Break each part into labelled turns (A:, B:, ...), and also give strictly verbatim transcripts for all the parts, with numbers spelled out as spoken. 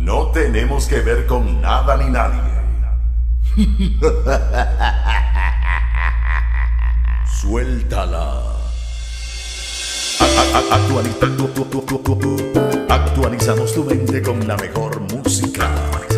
A: No tenemos que ver con nada ni nadie. Suéltala. Actualizamos tu mente con la mejor música.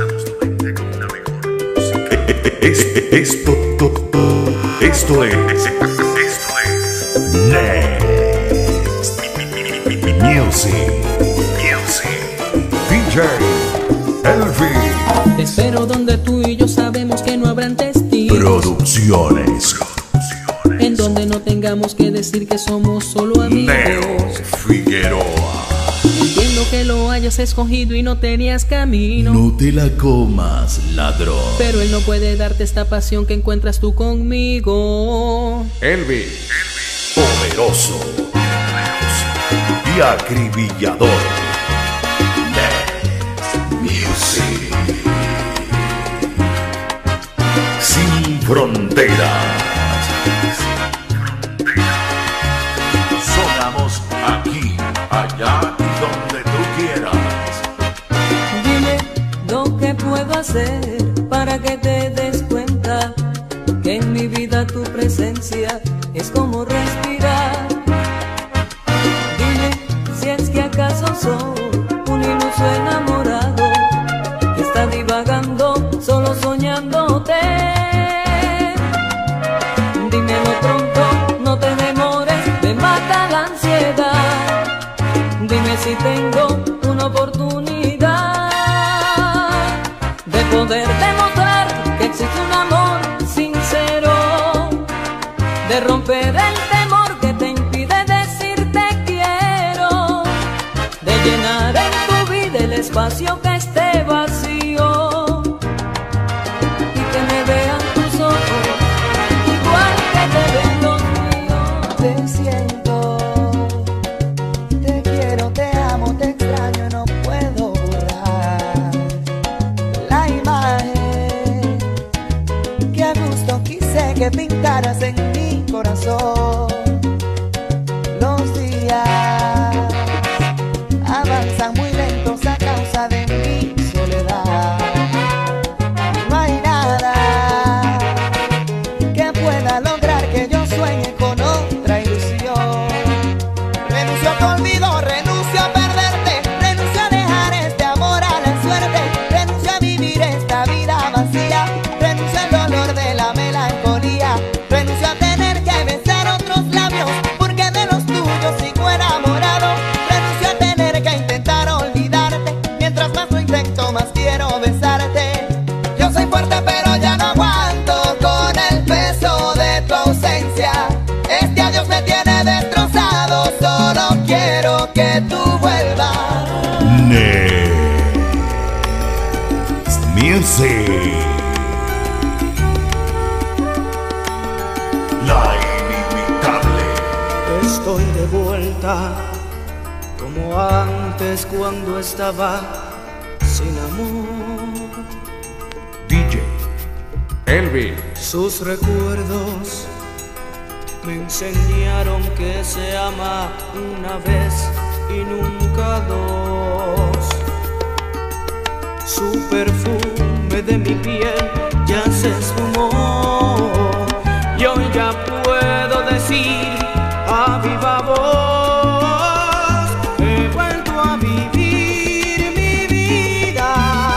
A: Esto, esto es, esto es Next Music, Music, D J Elvi.
B: Te espero donde tú y yo sabemos que no habrán testigos.
A: Producciones.
B: En donde no tengamos que decir que somos solo amigos.
A: Neo Figueroa.
B: Entiendo que lo hayas escogido y no tenías camino.
A: No te la comas, ladrón.
B: Pero él no puede darte esta pasión que encuentras tú conmigo.
A: Elvi, poderoso y acribillador. Next Music. Sin fronteras. Sonamos aquí, allá y donde tú quieras.
B: Dime lo que puedo hacer para que te des cuenta que en mi vida tu presencia es como respirar. Dime si es que acaso soy un iluso enamorado que está divagando solo soñándote. Dímelo pronto, no te demores, me mata la ansiedad. Dime si tengo una oportunidad de poder demostrar que existe un amor sincero, de romper el temor que te impide decir te quiero, de llenar en tu vida el espacio que esté vacío y que me vean tus ojos igual que te ven los míos.
C: Te siento, te quiero, te amo, te extraño, no puedo borrar la imagen que a gusto quise que pintaras en mi corazón. Los días avanzan muy lentos a causa de mi soledad. No hay nada que pueda lograr que yo sueñe con otra ilusión. Renuncio a tu olvido, renuncio a perderte, renuncio a dejar este amor a la suerte, renuncio a vivir esta vida vacía, renuncio al dolor de la melancolía, renuncio a tener que besar otros labios porque de los tuyos sigo enamorado, renuncio a tener que intentar olvidarte, mientras más lo intento más quiero besarte. Yo soy fuerte pero ya no aguanto con el peso de tu ausencia, este adiós me tiene destrozado, solo quiero que tú vuelvas.
A: Next Music. La inimitable.
D: Estoy de vuelta como antes cuando estaba sin amor.
A: D J Elvi.
D: Sus recuerdos me enseñaron que se ama una vez y nunca dos. Su perfume de mi piel ya se esfumó y hoy ya puedo decir a viva voz: he vuelto a vivir mi vida,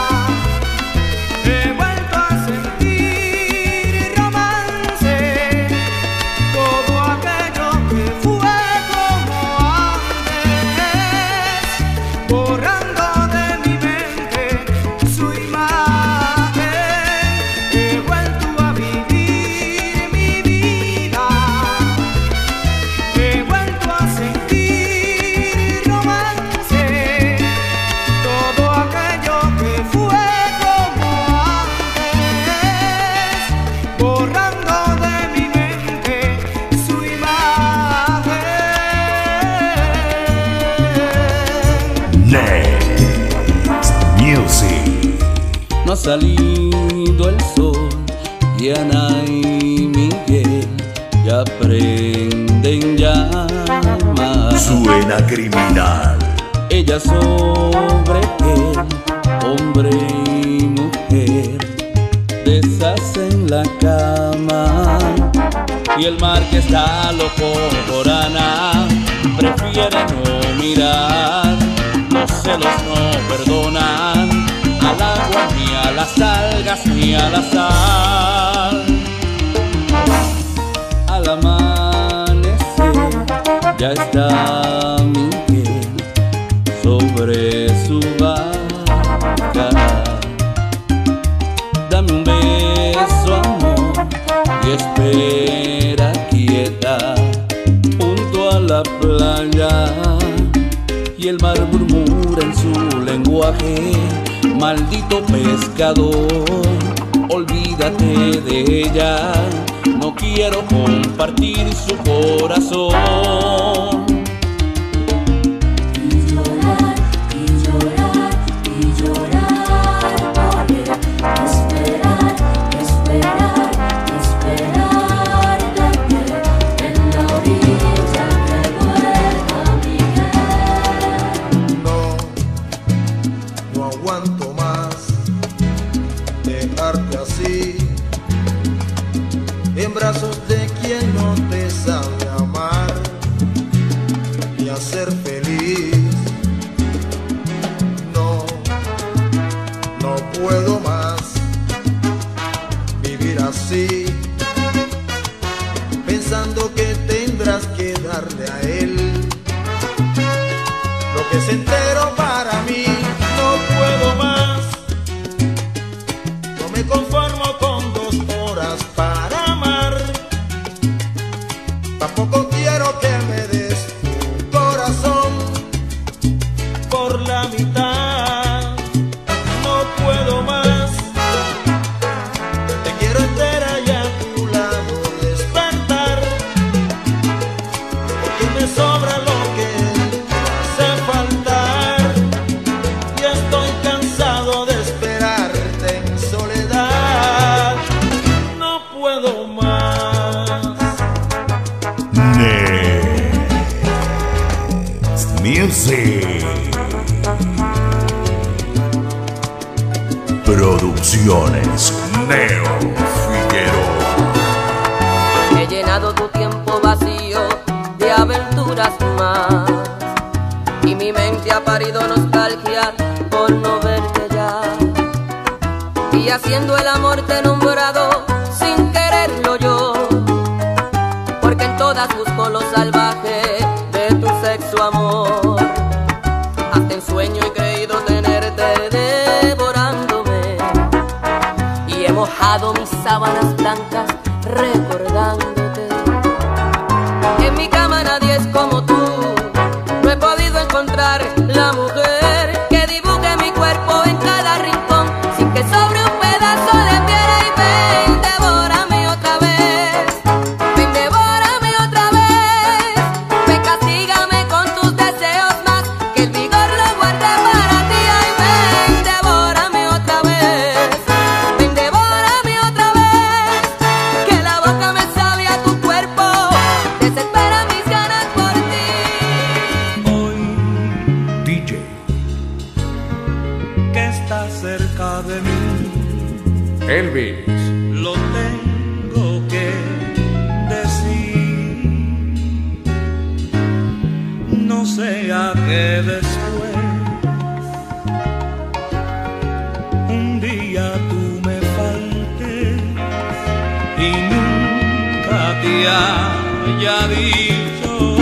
D: he vuelto a sentir romance, todo aquello que fue como antes, borrando de mi mente su imagen. He vuelto a vivir mi vida, he vuelto a sentir romance, todo aquello que fue como antes, borrando de mi mente su imagen.
A: Next Music.
E: No ha salido el sol y Ana y Miguel ya prenden llamas.
A: Suena criminal.
E: Ella sobre él con y el mar que está loco por Ana prefiere no mirar. Los celos no perdonan al agua ni a las algas ni a la sal. Al amanecer ya está Miguel sobre su barca. Dame un beso, amor, y espera quieta junto a la playa. Y el mar murmura en su lenguaje: maldito pescador, olvídate de ella, no quiero compartir su corazón.
B: Y llorar, y llorar, y llorar, volver, esperar, esperar, esperar de pie en la orilla que vuelva Miguel.
F: No, no aguanto más dejarte así, en brazos de quien no te sabe amar y hacer feliz. No, no puedo más vivir así, pensando que tendrás que darle a él lo que es entero para mí. No puedo más, no me conformo con dos horas para amar. Tampoco quiero que me des tu corazón por la mitad. No puedo más, te quiero entera y a tu lado despertar, porque me sobra lo que hace faltar. Y estoy cansado de esperarte en soledad. No puedo más.
A: Next Music. Producciones Neo Figueroa.
B: He llenado tu tiempo vacío de aventuras más, y mi mente ha parido nostalgia por no verte ya. Y haciendo el amor te he nombrado sin quererlo yo, porque en todas busco lo salvaje de tu sexo, amor. Hasta en sueño he creído tenerte devorándome, y he mojado mis sábanas blancas recordándote. En mi cama nadie es como tú, no he podido encontrar la mujer que dibuje mi cuerpo en cada rincón, sin que sobre un pedazo de piel. Y ven, devórame otra vez, ven, devórame otra vez, ven, castígame con tus deseos más, que el vigor lo guarde para ti. Ay, ven, devórame otra vez, ven, devórame otra vez, que la boca me sabe a tu cuerpo, desespera mis ganas por ti.
D: Hoy, D J, que está cerca de mí,
A: Elvis.
D: lo tengo que decir. No sea que después un día tú me faltes y nunca te haya dicho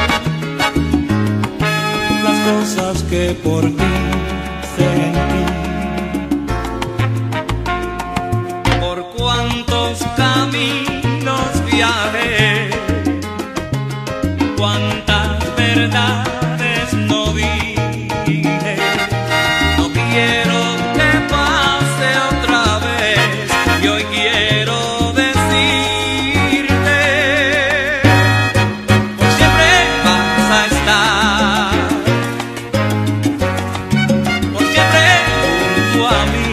D: las cosas que por ti sentí. Por cuántos caminos viajé, cuántas verdades no dije. No quiero que pase otra vez, y hoy quiero decirte: por siempre vas a estar, por siempre junto a mí.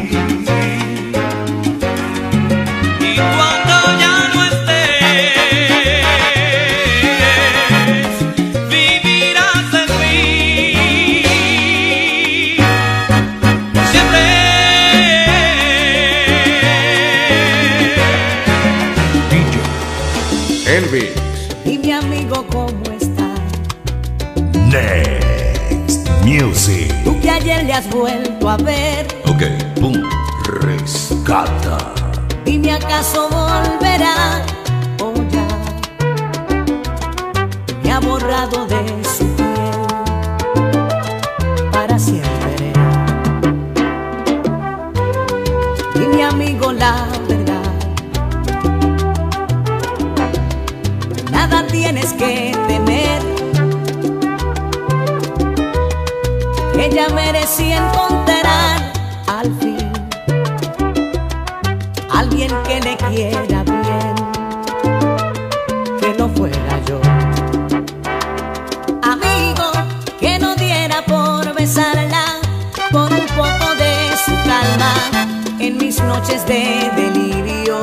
D: Y cuando ya no estés, vivirás en mí. Por siempre.
A: D J
B: ayer le has vuelto a ver.
A: Ok, pum, rescata.
B: Dime, ¿acaso volverá o ya me ha borrado de su piel para siempre? Dime, amigo, la verdad, nada tienes que temer. Ella merecía encontrar al fin alguien que le quiera bien, que no fuera yo. Amigo, que no diera por besarla, por un poco de su calma en mis noches de delirio.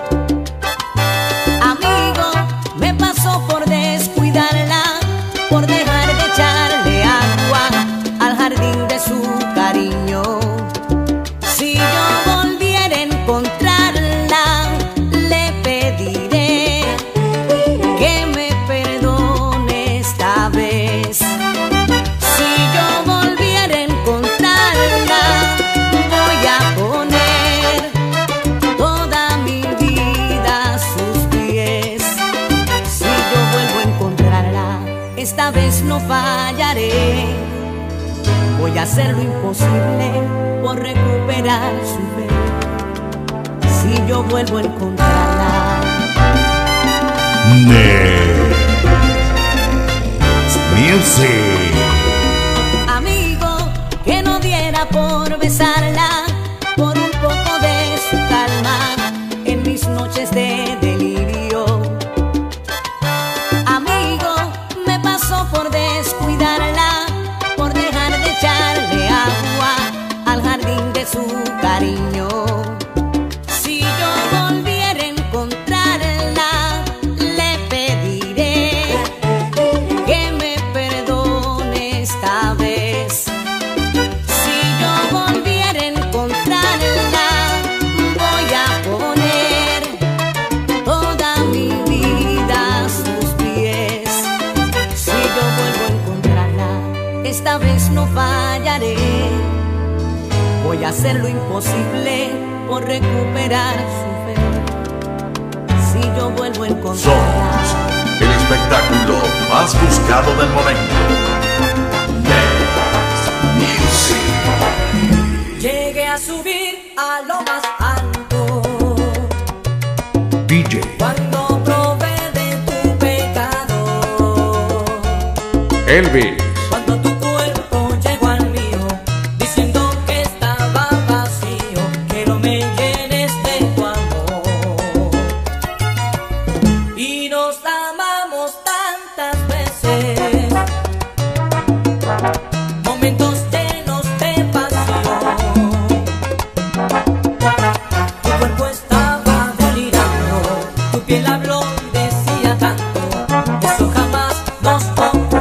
B: Amigo, me pasó por descuidarla, por dejar de echarle agua al jardín de su cariño. Si yo volviera a encontrarla, le pediré que me perdone esta vez. Si yo volviera a encontrarla, voy a poner toda mi vida a sus pies. Si yo vuelvo a encontrarla, esta vez no fallaré. Voy a hacer lo imposible por recuperar su fe. Si yo vuelvo a encontrarla.
A: Next Music.
B: Amigo, que no diera por besarla, por un poco de su calma en mis noches de delirio. Amigo, me pasó por descuidarla, por dejar de echarle agua al jardín de su cariño. Si yo volviera a encontrarla, le pediré que me perdone esta vez. Si yo volviera a encontrarla, voy a poner toda mi vida a sus pies. Si yo vuelvo a encontrarla, esta vez no fallaré. Voy a hacer lo imposible por recuperar su fe. Si yo vuelvo a encontrarla.
A: Somos el espectáculo más buscado del momento. Next Music.
B: Llegué a subir a lo más alto
A: D J
B: cuando probé de tu pecado.
A: Elvis.
B: Cuando tu cuerpo llegó al mío, diciendo que estaba vacío, quiero me llenes de tu amor. Y nos amamos tantas veces, momentos llenos de pasión. Tu cuerpo estaba delirando, tu piel habló y decía tanto, eso jamás nos ocurrió.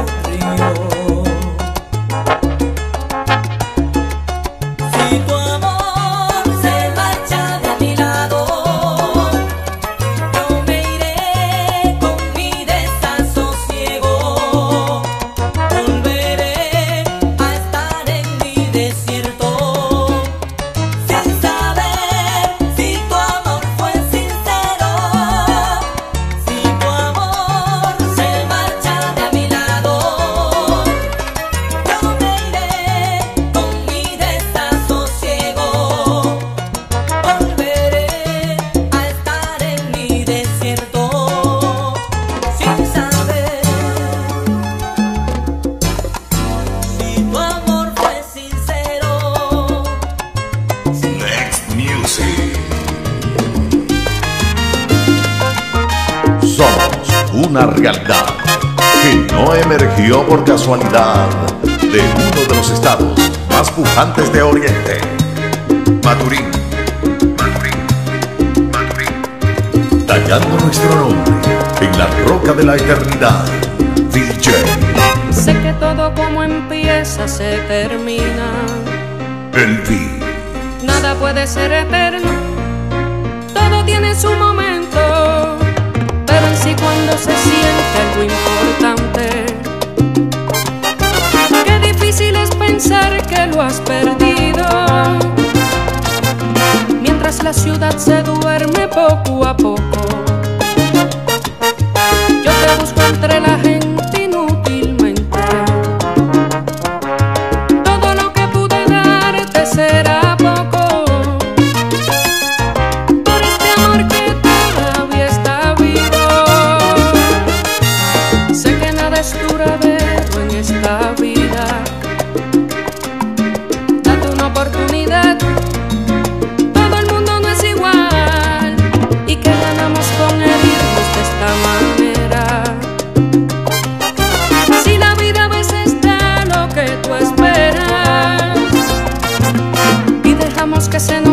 B: Si tu amor se marcha de mi lado, yo me iré con mi desasosiego. Volveré a estar en mi desierto, sin saber si tu amor fue sincero. Si tu amor se marcha de mi lado, yo me iré con mi desasosiego. Volveré a estar en mi desierto, sin saber si tu amor fue sincero.
A: Next Music. Somos una realidad que no emergió por casualidad de uno de los estados más pujantes de Oriente. Maturín. Maturín. Maturín. Tallando nuestro nombre en la roca de la eternidad. D J
G: Sé que todo como empieza se termina.
A: Elvis.
G: Nada puede ser eterno, todo tiene su momento, pero en sí cuando se siente algo importante, qué difícil es pensar que lo has perdido. Mientras la ciudad se duerme poco a poco, yo te busco entre la gente inútilmente. Todo lo que pude darte será poco por este amor que todavía está vivo. Sé que nada es duradero en esta vida. Date una oportunidad. Todo el mundo no es igual. ¿Y qué ganamos con herirnos de esta manera? Si la vida a veces da lo que tú esperas y dejamos que se